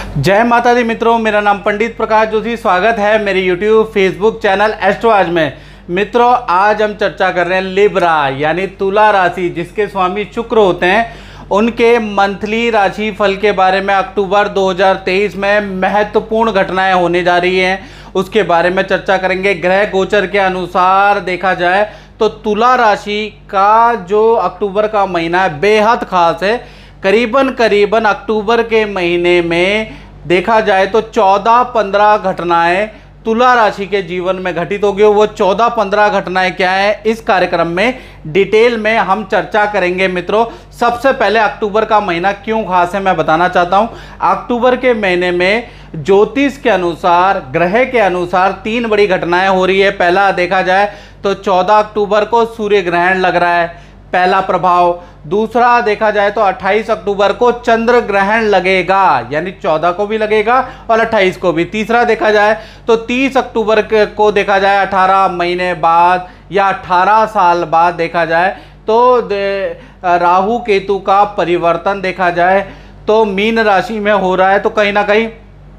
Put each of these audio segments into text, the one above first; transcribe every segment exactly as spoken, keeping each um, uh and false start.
जय माता दी मित्रों, मेरा नाम पंडित प्रकाश जोशी। स्वागत है मेरे यूट्यूब फेसबुक चैनल एस्ट्रो आज में। मित्रों, आज हम चर्चा कर रहे हैं लिब्रा यानी तुला राशि, जिसके स्वामी शुक्र होते हैं, उनके मंथली राशि फल के बारे में अक्टूबर दो हज़ार तेईस में महत्वपूर्ण घटनाएं होने जा रही हैं, उसके बारे में चर्चा करेंगे। ग्रह गोचर के अनुसार देखा जाए तो तुला राशि का जो अक्टूबर का महीना है बेहद खास है। करीबन करीबन अक्टूबर के महीने में देखा जाए तो चौदह पंद्रह घटनाएं तुला राशि के जीवन में घटित होगी। वो चौदह पंद्रह घटनाएं क्या है, इस कार्यक्रम में डिटेल में हम चर्चा करेंगे। मित्रों, सबसे पहले अक्टूबर का महीना क्यों खास है मैं बताना चाहता हूं। अक्टूबर के महीने में ज्योतिष के अनुसार, ग्रह के अनुसार तीन बड़ी घटनाएं हो रही है। पहला देखा जाए तो चौदह अक्टूबर को सूर्य ग्रहण लग रहा है, पहला प्रभाव। दूसरा देखा जाए तो अट्ठाईस अक्टूबर को चंद्र ग्रहण लगेगा, यानी चौदह को भी लगेगा और अट्ठाईस को भी। तीसरा देखा जाए तो तीस अक्टूबर को देखा जाए अठारह महीने बाद या अठारह साल बाद देखा जाए तो राहु केतु का परिवर्तन देखा जाए तो मीन राशि में हो रहा है। तो कहीं ना कहीं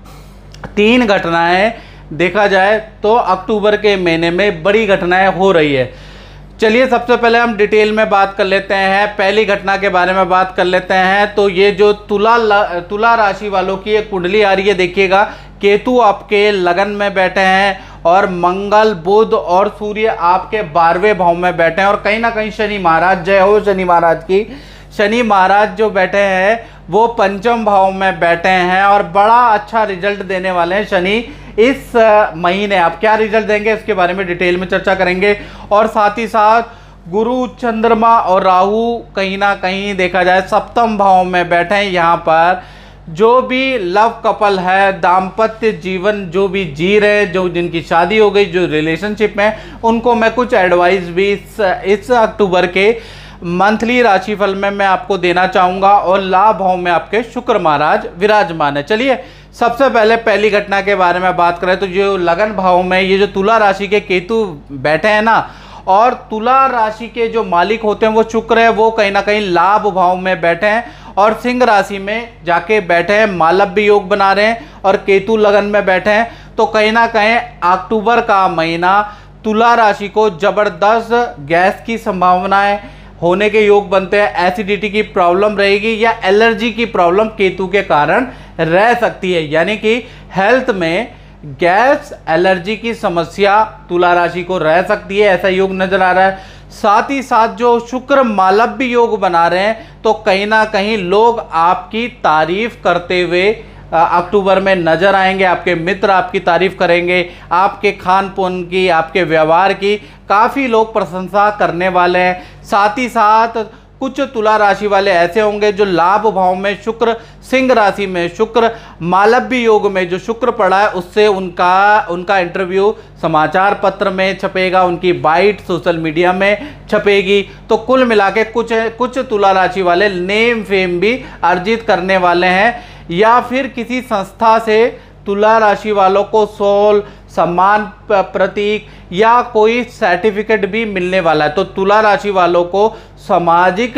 तीन घटनाएं देखा जाए तो अक्टूबर के महीने में बड़ी घटनाएं हो रही है। चलिए सबसे पहले हम डिटेल में बात कर लेते हैं, पहली घटना के बारे में बात कर लेते हैं। तो ये जो तुला तुला राशि वालों की एक कुंडली आ रही है, देखिएगा केतु आपके लगन में बैठे हैं और मंगल बुध और सूर्य आपके बारहवें भाव में बैठे हैं और कहीं ना कहीं शनि महाराज, जय हो शनि महाराज की, शनि महाराज जो बैठे हैं वो पंचम भाव में बैठे हैं और बड़ा अच्छा रिजल्ट देने वाले हैं शनि इस महीने। आप क्या रिजल्ट देंगे इसके बारे में डिटेल में चर्चा करेंगे। और साथ ही साथ गुरु, चंद्रमा और राहु कहीं ना कहीं देखा जाए सप्तम भाव में बैठे हैं। यहाँ पर जो भी लव कपल है, दाम्पत्य जीवन जो भी जी रहे, जो जिनकी शादी हो गई, जो रिलेशनशिप में, उनको मैं कुछ एडवाइस भी इस, इस अक्टूबर के मंथली राशिफल में मैं आपको देना चाहूँगा। और लाभ भाव में आपके शुक्र महाराज विराजमान है। चलिए सबसे पहले पहली घटना के बारे में बात करें तो जो लगन भाव में ये जो तुला राशि के केतु बैठे हैं ना, और तुला राशि के जो मालिक होते हैं वो शुक्र है, वो कहीं ना कहीं लाभ भाव में बैठे हैं और सिंह राशि में जाके बैठे हैं, मालव्य योग बना रहे हैं और केतु लगन में बैठे हैं। तो कहीं ना कहीं अक्टूबर का महीना तुला राशि को जबरदस्त गैस की संभावनाएं होने के योग बनते हैं। एसिडिटी की प्रॉब्लम रहेगी या एलर्जी की प्रॉब्लम केतु के कारण रह सकती है, यानी कि हेल्थ में गैस एलर्जी की समस्या तुला राशि को रह सकती है, ऐसा योग नजर आ रहा है। साथ ही साथ जो शुक्र मालव्य योग बना रहे हैं तो कहीं ना कहीं लोग आपकी तारीफ करते हुए अक्टूबर में नजर आएंगे। आपके मित्र आपकी तारीफ करेंगे, आपके खान पान की, आपके व्यवहार की काफ़ी लोग प्रशंसा करने वाले हैं। साथ ही साथ कुछ तुला राशि वाले ऐसे होंगे जो लाभ भाव में शुक्र, सिंह राशि में शुक्र, मालव्य योग में जो शुक्र पड़ा है उससे उनका उनका इंटरव्यू समाचार पत्र में छपेगा, उनकी बाइट सोशल मीडिया में छपेगी। तो कुल मिला के कुछ कुछ तुला राशि वाले नेम फेम भी अर्जित करने वाले हैं, या फिर किसी संस्था से तुला राशि वालों को सोल, सम्मान प्रतीक या कोई सर्टिफिकेट भी मिलने वाला है। तो तुला राशि वालों को सामाजिक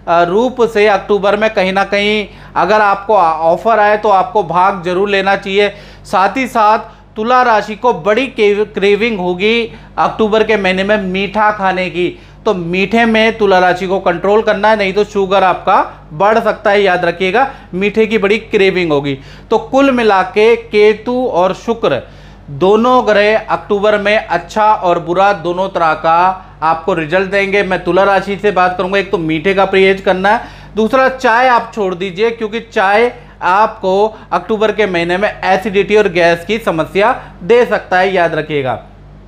रूप से अक्टूबर में कहीं ना कहीं अगर आपको ऑफर आए तो आपको भाग जरूर लेना चाहिए। साथ ही साथ तुला राशि को बड़ी क्रेविंग होगी अक्टूबर के महीने में मीठा खाने की। तो मीठे में तुला राशि को कंट्रोल करना है, नहीं तो शुगर आपका बढ़ सकता है, याद रखिएगा। मीठे की बड़ी क्रेविंग होगी। तो कुल मिला के केतु और शुक्र दोनों ग्रह अक्टूबर में अच्छा और बुरा दोनों तरह का आपको रिजल्ट देंगे। मैं तुला राशि से बात करूंगा, एक तो मीठे का परहेज करना है, दूसरा चाय आप छोड़ दीजिए, क्योंकि चाय आपको अक्टूबर के महीने में एसिडिटी और गैस की समस्या दे सकता है, याद रखिएगा।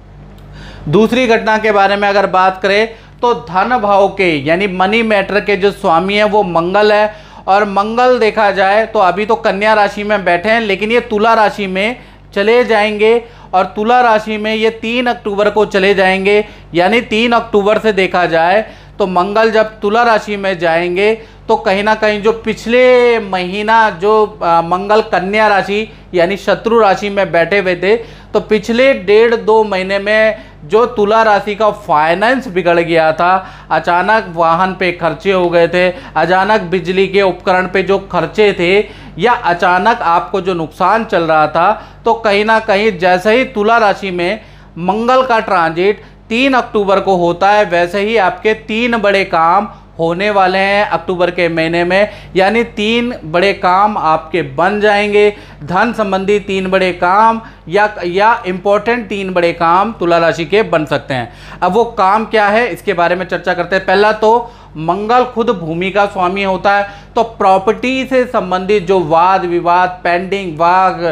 दूसरी घटना के बारे में अगर बात करें तो धन भाव के यानी मनी मैटर के जो स्वामी है वो मंगल है, और मंगल देखा जाए तो अभी तो कन्या राशि में बैठे हैं, लेकिन ये तुला राशि में चले जाएंगे और तुला राशि में ये तीन अक्टूबर को चले जाएंगे। यानी तीन अक्टूबर से देखा जाए तो मंगल जब तुला राशि में जाएंगे तो कहीं ना कहीं जो पिछले महीना जो आ, मंगल कन्या राशि यानी शत्रु राशि में बैठे हुए थे, तो पिछले डेढ़ दो महीने में जो तुला राशि का फाइनेंस बिगड़ गया था, अचानक वाहन पे खर्चे हो गए थे, अचानक बिजली के उपकरण पे जो खर्चे थे, या अचानक आपको जो नुकसान चल रहा था, तो कहीं ना कहीं जैसे ही तुला राशि में मंगल का ट्रांजिट तीन अक्टूबर को होता है, वैसे ही आपके तीन बड़े काम होने वाले हैं अक्टूबर के महीने में। यानी तीन बड़े काम आपके बन जाएंगे, धन संबंधी तीन बड़े काम या या इम्पोर्टेंट तीन बड़े काम तुला राशि के बन सकते हैं। अब वो काम क्या है, इसके बारे में चर्चा करते हैं। पहला तो मंगल खुद भूमि का स्वामी होता है, तो प्रॉपर्टी से संबंधित जो वाद विवाद, पेंडिंग वाद,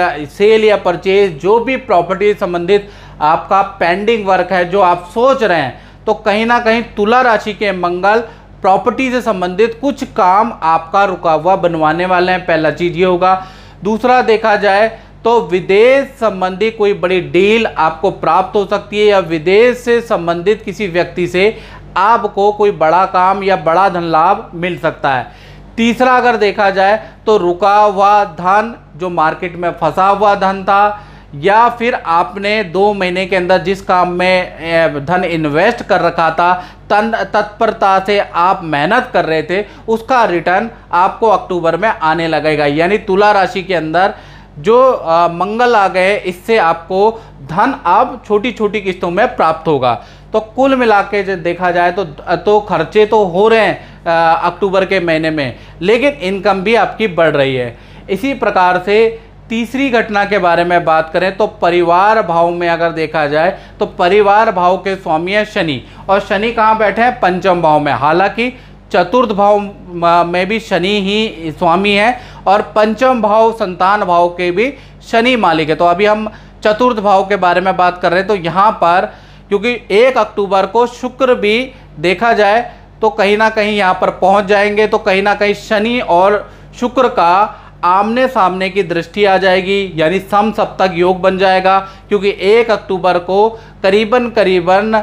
सेल या परचेज, जो भी प्रॉपर्टी संबंधित आपका पेंडिंग वर्क है, जो आप सोच रहे हैं, तो कहीं ना कहीं तुला राशि के मंगल प्रॉपर्टी से संबंधित कुछ काम आपका रुका हुआ बनवाने वाले हैं। पहला चीज ये होगा। दूसरा देखा जाए तो विदेश संबंधी कोई बड़ी डील आपको प्राप्त हो सकती है, या विदेश से संबंधित किसी व्यक्ति से आपको कोई बड़ा काम या बड़ा धन लाभ मिल सकता है। तीसरा अगर देखा जाए तो रुका हुआ धन, जो मार्केट में फंसा हुआ धन था, या फिर आपने दो महीने के अंदर जिस काम में धन इन्वेस्ट कर रखा था, तन तत्परता से आप मेहनत कर रहे थे, उसका रिटर्न आपको अक्टूबर में आने लगेगा। यानी तुला राशि के अंदर जो आ, मंगल आ गए, इससे आपको धन अब छोटी छोटी किस्तों में प्राप्त होगा। तो कुल मिला के जो देखा जाए तो तो खर्चे तो हो रहे हैं आ, अक्टूबर के महीने में, लेकिन इनकम भी आपकी बढ़ रही है। इसी प्रकार से तीसरी घटना के बारे में बात करें तो परिवार भाव में अगर देखा जाए तो परिवार भाव के स्वामी है शनि, और शनि कहाँ बैठे हैं, पंचम भाव में। हालांकि चतुर्थ भाव में भी शनि ही स्वामी है, और पंचम भाव संतान भाव के भी शनि मालिक है। तो अभी हम चतुर्थ भाव के बारे में बात कर रहे हैं। तो यहाँ पर क्योंकि एक अक्टूबर को शुक्र भी देखा जाए तो कहीं ना कहीं यहाँ पर पहुँच जाएंगे, तो कहीं ना कहीं शनि और शुक्र का आमने सामने की दृष्टि आ जाएगी, यानी सम सप्तक योग बन जाएगा। क्योंकि एक अक्टूबर को करीबन करीबन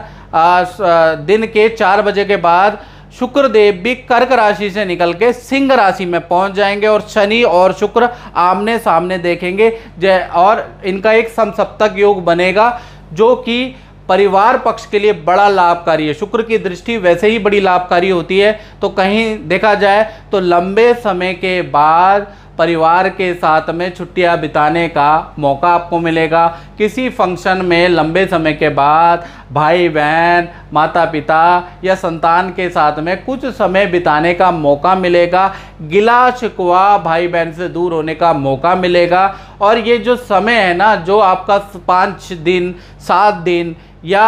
दिन के चार बजे के बाद शुक्र देव भी कर्क राशि से निकल के सिंह राशि में पहुंच जाएंगे, और शनि और शुक्र आमने सामने देखेंगे, और इनका एक सम सप्तक योग बनेगा, जो कि परिवार पक्ष के लिए बड़ा लाभकारी है। शुक्र की दृष्टि वैसे ही बड़ी लाभकारी होती है। तो कहीं देखा जाए तो लंबे समय के बाद परिवार के साथ में छुट्टियां बिताने का मौका आपको मिलेगा। किसी फंक्शन में लंबे समय के बाद भाई बहन, माता पिता या संतान के साथ में कुछ समय बिताने का मौका मिलेगा। गिला शिकवा भाई बहन से दूर होने का मौका मिलेगा। और ये जो समय है ना, जो आपका पाँच दिन सात दिन या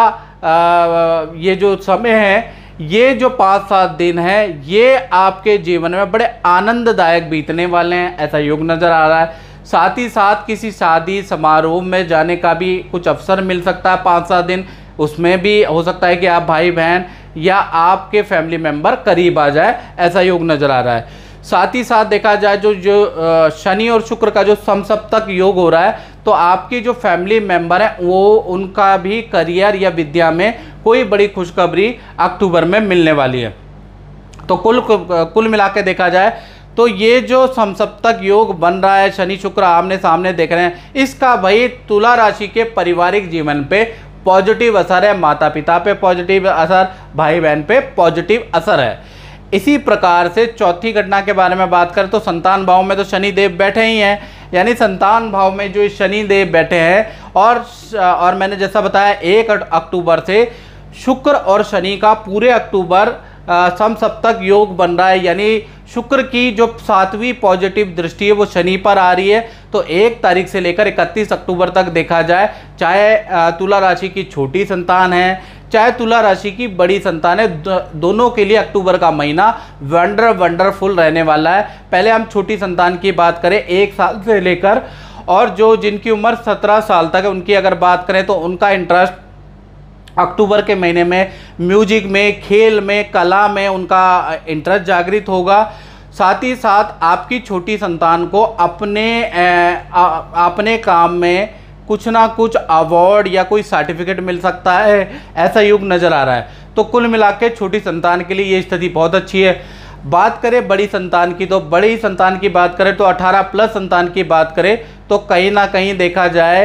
आ, ये जो समय है, ये जो पाँच सात दिन है, ये आपके जीवन में बड़े आनंददायक बीतने वाले हैं, ऐसा योग नज़र आ रहा है। साथ ही साथ किसी शादी समारोह में जाने का भी कुछ अवसर मिल सकता है पाँच सात दिन। उसमें भी हो सकता है कि आप भाई बहन या आपके फैमिली मेम्बर करीब आ जाए, ऐसा योग नज़र आ रहा है। साथ ही साथ देखा जाए जो जो शनि और शुक्र का जो समसप्तक योग हो रहा है, तो आपकी जो फैमिली मेंबर है वो उनका भी करियर या विद्या में कोई बड़ी खुशखबरी अक्टूबर में मिलने वाली है। तो कुल कुल मिला के देखा जाए तो ये जो समसप्तक योग बन रहा है, शनि शुक्र आमने सामने देख रहे हैं, इसका भाई तुला राशि के पारिवारिक जीवन पे पॉजिटिव असर है, माता पिता पे पॉजिटिव असर, भाई बहन पे पॉजिटिव असर है। इसी प्रकार से चौथी घटना के बारे में बात करें तो संतान भाव में तो शनि देव बैठे ही हैं, यानी संतान भाव में जो शनि देव बैठे हैं, और और मैंने जैसा बताया एक अक्टूबर से शुक्र और शनि का पूरे अक्टूबर समसप्तक योग बन रहा है। यानी शुक्र की जो सातवीं पॉजिटिव दृष्टि है वो शनि पर आ रही है। तो एक तारीख से लेकर इकतीस अक्टूबर तक देखा जाए, चाहे तुला राशि की छोटी संतान है, चाहे तुला राशि की बड़ी संतान है, दोनों के लिए अक्टूबर का महीना वंडर वंडरफुल रहने वाला है। पहले हम छोटी संतान की बात करें, एक साल से लेकर और जो जिनकी उम्र सत्रह साल तक है, उनकी अगर बात करें तो उनका इंटरेस्ट अक्टूबर के महीने में म्यूजिक में, खेल में, कला में उनका इंटरेस्ट जागृत होगा। साथ ही साथ आपकी छोटी संतान को अपने आ, अपने काम में कुछ ना कुछ अवार्ड या कोई सर्टिफिकेट मिल सकता है, ऐसा योग नज़र आ रहा है। तो कुल मिला के छोटी संतान के लिए ये स्थिति बहुत अच्छी है। बात करें बड़ी संतान की, तो बड़ी संतान की बात करें तो अठारह प्लस संतान की बात करें तो कहीं ना कहीं देखा जाए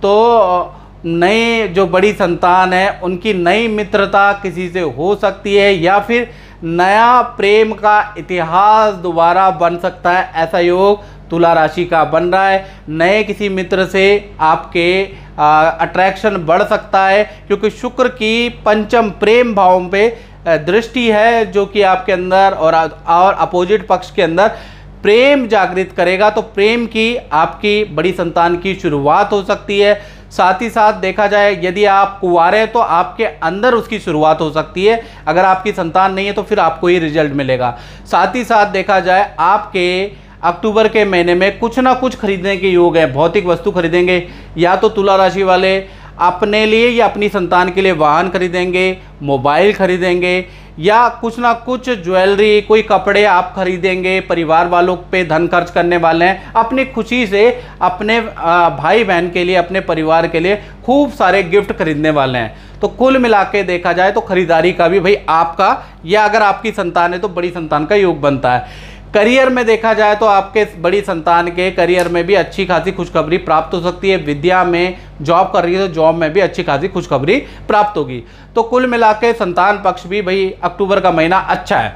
तो नई जो बड़ी संतान है उनकी नई मित्रता किसी से हो सकती है, या फिर नया प्रेम का इतिहास दोबारा बन सकता है, ऐसा योग तुला राशि का बन रहा है। नए किसी मित्र से आपके अट्रैक्शन बढ़ सकता है, क्योंकि शुक्र की पंचम प्रेम भाव पे दृष्टि है, जो कि आपके अंदर और और अपोजिट पक्ष के अंदर प्रेम जागृत करेगा। तो प्रेम की आपकी बड़ी संतान की शुरुआत हो सकती है। साथ ही साथ देखा जाए, यदि आप कुंवारे हैं तो आपके अंदर उसकी शुरुआत हो सकती है। अगर आपकी संतान नहीं है तो फिर आपको ही रिजल्ट मिलेगा। साथ ही साथ देखा जाए, आपके अक्टूबर के महीने में कुछ ना कुछ खरीदने के योग है। भौतिक वस्तु खरीदेंगे, या तो तुला राशि वाले अपने लिए या अपनी संतान के लिए वाहन खरीदेंगे, मोबाइल खरीदेंगे, या कुछ ना कुछ ज्वेलरी, कोई कपड़े आप खरीदेंगे। परिवार वालों पे धन खर्च करने वाले हैं, अपनी खुशी से अपने भाई बहन के लिए, अपने परिवार के लिए खूब सारे गिफ्ट खरीदने वाले हैं। तो कुल मिला के देखा जाए तो खरीदारी का भी भाई आपका, या अगर आपकी संतान है तो बड़ी संतान का योग बनता है। करियर में देखा जाए तो आपके बड़ी संतान के करियर में भी अच्छी खासी खुशखबरी प्राप्त हो सकती है। विद्या में जॉब कर रही है तो जॉब में भी अच्छी खासी खुशखबरी प्राप्त होगी। तो कुल मिला के संतान पक्ष भी भाई अक्टूबर का महीना अच्छा है।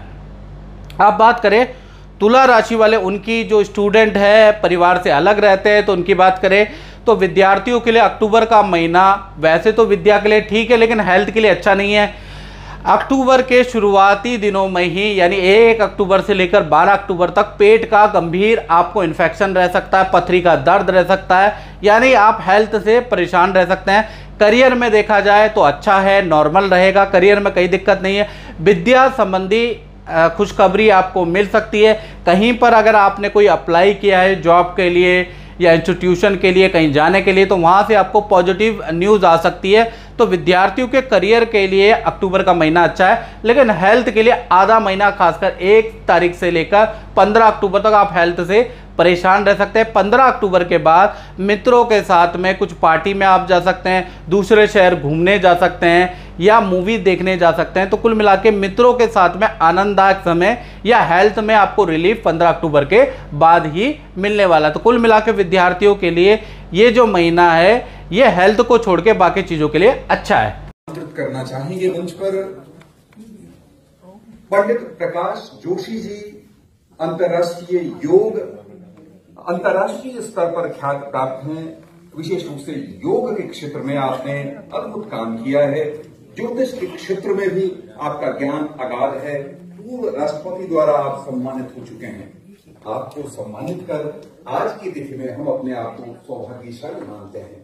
आप बात करें तुला राशि वाले, उनकी जो स्टूडेंट है परिवार से अलग रहते हैं, तो उनकी बात करें तो विद्यार्थियों के लिए अक्टूबर का महीना वैसे तो विद्या के लिए ठीक है, लेकिन हेल्थ के लिए अच्छा नहीं है। अक्टूबर के शुरुआती दिनों में ही, यानी एक अक्टूबर से लेकर बारह अक्टूबर तक पेट का गंभीर आपको इन्फेक्शन रह सकता है, पथरी का दर्द रह सकता है, यानी आप हेल्थ से परेशान रह सकते हैं। करियर में देखा जाए तो अच्छा है, नॉर्मल रहेगा, करियर में कोई दिक्कत नहीं है। विद्या संबंधी खुशखबरी आपको मिल सकती है। कहीं पर अगर आपने कोई अप्लाई किया है जॉब के लिए या इंस्टीट्यूशन के लिए, कहीं जाने के लिए, तो वहाँ से आपको पॉजिटिव न्यूज़ आ सकती है। तो विद्यार्थियों के करियर के लिए अक्टूबर का महीना अच्छा है, लेकिन हेल्थ के लिए आधा महीना, खासकर एक तारीख से लेकर पंद्रह अक्टूबर तक आप हेल्थ से परेशान रह सकते हैं। पंद्रह अक्टूबर के बाद मित्रों के साथ में कुछ पार्टी में आप जा सकते हैं, दूसरे शहर घूमने जा सकते हैं, या मूवी देखने जा सकते हैं। तो कुल मिला के मित्रों के साथ में आनंददायक समय या हेल्थ में आपको रिलीफ पंद्रह अक्टूबर के बाद ही मिलने वाला। तो कुल मिला के विद्यार्थियों के लिए ये जो महीना है, ये हेल्थ को छोड़ के बाकी चीजों के लिए अच्छा है। करना चाहेंगे मंच पर पंडित प्रकाश जोशी जी, अंतर्राष्ट्रीय योग अंतर्राष्ट्रीय स्तर पर ख्याति प्राप्त हैं। विशेष रूप से योग के क्षेत्र में आपने अद्भुत काम किया है। ज्योतिष के क्षेत्र में भी आपका ज्ञान अगाध है। पूर्व राष्ट्रपति द्वारा आप सम्मानित हो चुके हैं। आपको सम्मानित कर आज की तिथि में हम अपने आप को सौभाग्यशाली मानते हैं।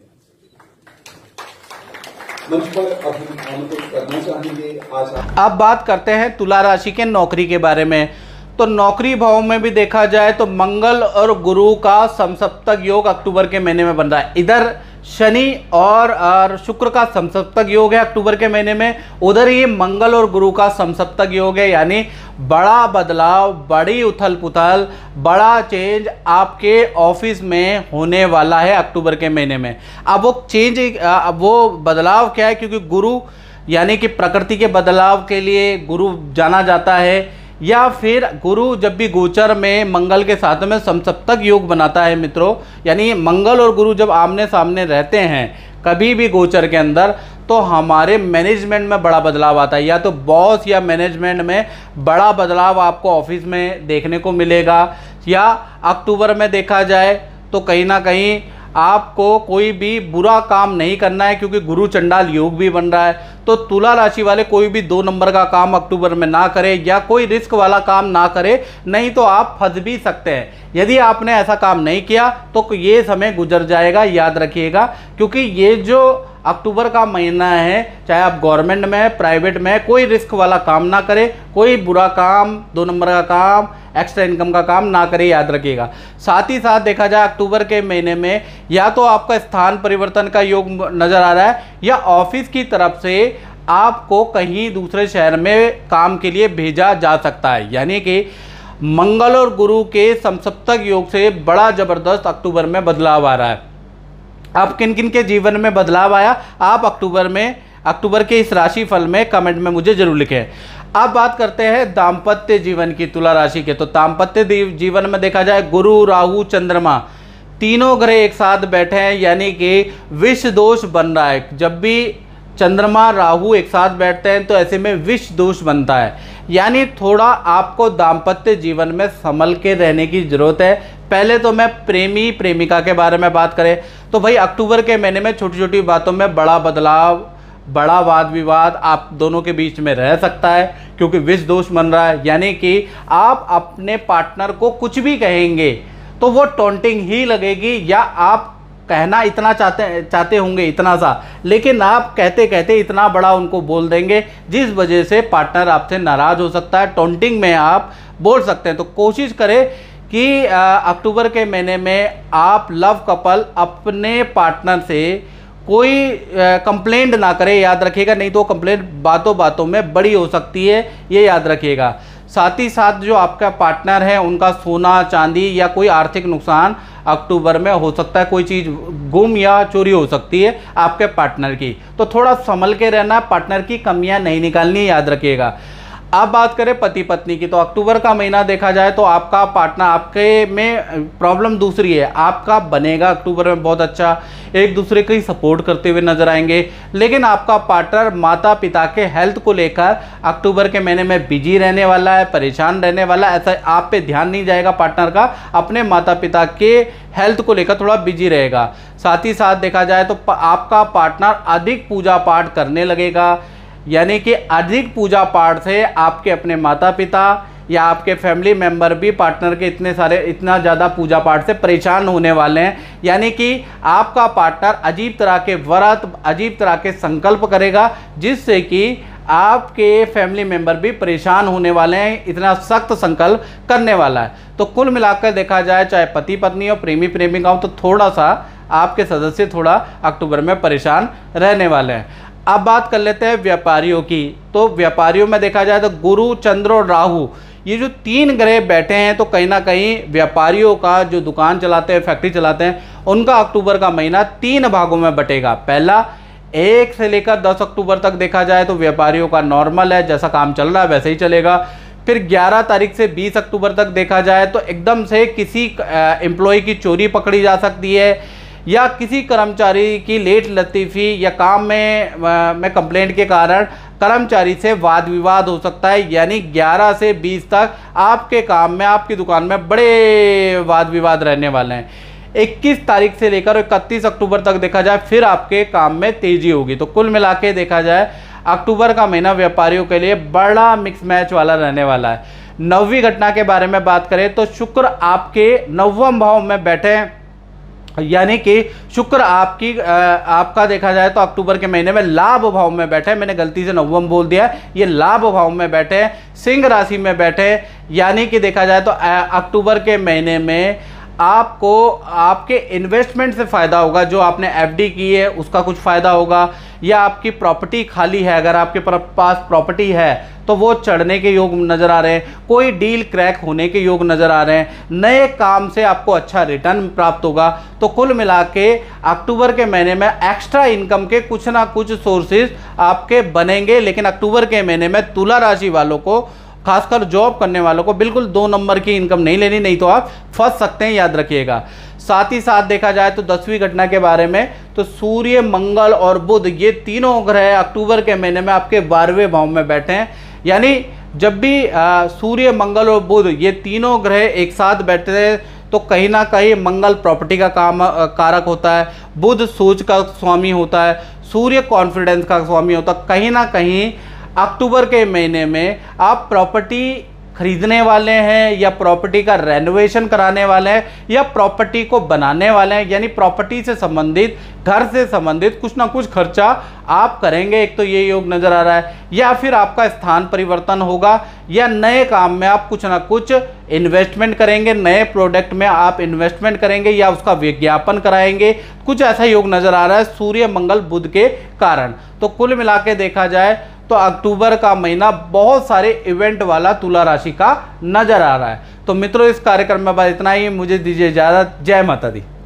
मंच पर अभी आमंत्रित करना चाहेंगे आज आप। अब बात करते हैं तुला राशि के नौकरी के बारे में। तो नौकरी भाव में भी देखा जाए तो मंगल और गुरु का समसप्तक योग अक्टूबर के महीने में बन रहा है। इधर शनि और, और शुक्र का समसप्तक योग है अक्टूबर के महीने में, उधर ही मंगल और गुरु का समसप्तक योग है। यानी बड़ा बदलाव, बड़ी उथल पुथल, बड़ा चेंज आपके ऑफिस में होने वाला है अक्टूबर के महीने में। अब वो चेंज, अब वो बदलाव क्या है, क्योंकि गुरु यानी कि प्रकृति के बदलाव के लिए गुरु जाना जाता है, या फिर गुरु जब भी गोचर में मंगल के साथ में समसप्तक योग बनाता है मित्रों, यानी मंगल और गुरु जब आमने सामने रहते हैं कभी भी गोचर के अंदर, तो हमारे मैनेजमेंट में बड़ा बदलाव आता है। या तो बॉस या मैनेजमेंट में बड़ा बदलाव आपको ऑफिस में देखने को मिलेगा। या अक्टूबर में देखा जाए तो कहीं ना कहीं आपको कोई भी बुरा काम नहीं करना है, क्योंकि गुरु चंडाल योग भी बन रहा है। तो तुला राशि वाले कोई भी दो नंबर का काम अक्टूबर में ना करें, या कोई रिस्क वाला काम ना करें, नहीं तो आप फंस भी सकते हैं। यदि आपने ऐसा काम नहीं किया तो ये समय गुजर जाएगा, याद रखिएगा। क्योंकि ये जो अक्टूबर का महीना है, चाहे आप गवर्नमेंट में, प्राइवेट में, कोई रिस्क वाला काम ना करें, कोई बुरा काम, दो नंबर का काम, एक्स्ट्रा इनकम का काम ना करें, याद रखिएगा। साथ ही साथ देखा जाए अक्टूबर के महीने में या तो आपका स्थान परिवर्तन का योग नजर आ रहा है, या ऑफिस की तरफ से आपको कहीं दूसरे शहर में काम के लिए भेजा जा सकता है। यानी कि मंगल और गुरु के समसप्तक योग से बड़ा जबरदस्त अक्टूबर में बदलाव आ रहा है। आप किन किन के जीवन में बदलाव आया, आप अक्टूबर में, अक्टूबर के इस राशि फल में कमेंट में मुझे जरूर लिखें। अब बात करते हैं दाम्पत्य जीवन की तुला राशि के। तो दाम्पत्य जीवन में देखा जाए गुरु, राहु, चंद्रमा तीनों ग्रह एक साथ बैठे हैं, यानी कि विष दोष बन रहा है। जब भी चंद्रमा राहु एक साथ बैठते हैं तो ऐसे में विष दोष बनता है। यानी थोड़ा आपको दाम्पत्य जीवन में संभल के रहने की ज़रूरत है। पहले तो मैं प्रेमी प्रेमिका के बारे में बात करें तो भाई अक्टूबर के महीने में छोटी छोटी बातों में बड़ा बदलाव, बड़ा वाद विवाद आप दोनों के बीच में रह सकता है, क्योंकि विष दोष बन रहा है। यानी कि आप अपने पार्टनर को कुछ भी कहेंगे तो वो टॉन्टिंग ही लगेगी, या आप कहना इतना चाहते चाहते होंगे इतना सा, लेकिन आप कहते कहते इतना बड़ा उनको बोल देंगे जिस वजह से पार्टनर आपसे नाराज़ हो सकता है। टॉन्टिंग में आप बोल सकते हैं। तो कोशिश करें कि अक्टूबर के महीने में आप लव कपल अपने पार्टनर से कोई कंप्लेंट ना करें, याद रखिएगा, नहीं तो कंप्लेंट बातों बातों में बड़ी हो सकती है, ये याद रखिएगा। साथ ही साथ जो आपका पार्टनर है उनका सोना चांदी या कोई आर्थिक नुकसान अक्टूबर में हो सकता है, कोई चीज़ गुम या चोरी हो सकती है आपके पार्टनर की, तो थोड़ा संभल के रहना, पार्टनर की कमियां नहीं निकालनी, याद रखिएगा। अब बात करें पति पत्नी की, तो अक्टूबर का महीना देखा जाए तो आपका पार्टनर आपके में प्रॉब्लम दूसरी है, आपका बनेगा अक्टूबर में बहुत अच्छा, एक दूसरे की सपोर्ट करते हुए नजर आएंगे। लेकिन आपका पार्टनर माता पिता के हेल्थ को लेकर अक्टूबर के महीने में बिजी रहने वाला है, परेशान रहने वाला है। ऐसा आप पे ध्यान नहीं जाएगा पार्टनर का, अपने माता पिता के हेल्थ को लेकर थोड़ा बिजी रहेगा। साथ ही साथ देखा जाए तो आपका पार्टनर अधिक पूजा पाठ करने लगेगा, यानी कि अधिक पूजा पाठ से आपके अपने माता पिता या आपके फैमिली मेंबर भी पार्टनर के इतने सारे इतना ज़्यादा पूजा पाठ से परेशान होने वाले हैं। यानी कि आपका पार्टनर अजीब तरह के व्रत, अजीब तरह के संकल्प करेगा, जिससे कि आपके फैमिली मेंबर भी परेशान होने वाले हैं, इतना सख्त संकल्प करने वाला है। तो कुल मिलाकर देखा जाए, चाहे पति पत्नी हो, प्रेमी प्रेमिका हो, तो थोड़ा सा आपके सदस्य थोड़ा अक्टूबर में परेशान रहने वाले हैं। अब बात कर लेते हैं व्यापारियों की। तो व्यापारियों में देखा जाए तो गुरु, चंद्र और राहु, ये जो तीन ग्रह बैठे हैं, तो कहीं ना कहीं व्यापारियों का जो दुकान चलाते हैं, फैक्ट्री चलाते हैं, उनका अक्टूबर का महीना तीन भागों में बटेगा। पहला, एक से लेकर दस अक्टूबर तक देखा जाए तो व्यापारियों का नॉर्मल है, जैसा काम चल रहा है वैसे ही चलेगा। फिर ग्यारह तारीख से बीस अक्टूबर तक देखा जाए तो एकदम से किसी एम्प्लॉय की चोरी पकड़ी जा सकती है, या किसी कर्मचारी की लेट लतीफ़ी या काम में में कंप्लेंट के कारण कर्मचारी से वाद विवाद हो सकता है। यानी ग्यारह से बीस तक आपके काम में, आपकी दुकान में बड़े वाद विवाद रहने वाले हैं। इक्कीस तारीख से लेकर इकतीस अक्टूबर तक देखा जाए फिर आपके काम में तेज़ी होगी। तो कुल मिला के देखा जाए अक्टूबर का महीना व्यापारियों के लिए बड़ा मिक्स मैच वाला रहने वाला है। नौवीं घटना के बारे में बात करें तो शुक्र आपके नवम भाव में बैठे हैं, यानी कि शुक्र आपकी आपका देखा जाए तो अक्टूबर के महीने में लाभ भाव में बैठे, मैंने गलती से नवम बोल दिया, ये लाभ भाव में बैठे, सिंह राशि में बैठे। यानी कि देखा जाए तो अक्टूबर के महीने में आपको आपके इन्वेस्टमेंट से फ़ायदा होगा, जो आपने एफडी की है उसका कुछ फ़ायदा होगा, या आपकी प्रॉपर्टी खाली है, अगर आपके पास प्रॉपर्टी है तो वो चढ़ने के योग नज़र आ रहे हैं, कोई डील क्रैक होने के योग नज़र आ रहे हैं, नए काम से आपको अच्छा रिटर्न प्राप्त होगा। तो कुल मिला के अक्टूबर के महीने में एक्स्ट्रा इनकम के कुछ ना कुछ सोर्सेज आपके बनेंगे। लेकिन अक्टूबर के महीने में तुला राशि वालों को, खासकर जॉब करने वालों को, बिल्कुल दो नंबर की इनकम नहीं लेनी, नहीं तो आप फंस सकते हैं, याद रखिएगा। साथ ही साथ देखा जाए तो दसवीं घटना के बारे में, तो सूर्य, मंगल और बुध, ये तीनों ग्रह अक्टूबर के महीने में आपके बारहवें भाव में बैठे हैं। यानी जब भी आ, सूर्य, मंगल और बुध ये तीनों ग्रह एक साथ बैठते हैं तो कहीं ना कहीं मंगल प्रॉपर्टी का काम कारक होता है, बुध सोच का स्वामी होता है, सूर्य कॉन्फिडेंस का स्वामी होता है। कहीं ना कहीं अक्टूबर के महीने में आप प्रॉपर्टी खरीदने वाले हैं, या प्रॉपर्टी का रेनोवेशन कराने वाले हैं, या प्रॉपर्टी को बनाने वाले हैं, यानी प्रॉपर्टी से संबंधित, घर से संबंधित कुछ ना कुछ खर्चा आप करेंगे। एक तो ये योग नज़र आ रहा है, या फिर आपका स्थान परिवर्तन होगा, या नए काम में आप कुछ ना कुछ इन्वेस्टमेंट करेंगे, नए प्रोडक्ट में आप इन्वेस्टमेंट करेंगे, या उसका विज्ञापन कराएंगे, कुछ ऐसा योग नज़र आ रहा है सूर्य, मंगल, बुध के कारण। तो कुल मिला के देखा जाए तो अक्टूबर का महीना बहुत सारे इवेंट वाला तुला राशि का नजर आ रहा है। तो मित्रों, इस कार्यक्रम में बस इतना ही, मुझे दीजिए इजाजत। जय माता दी।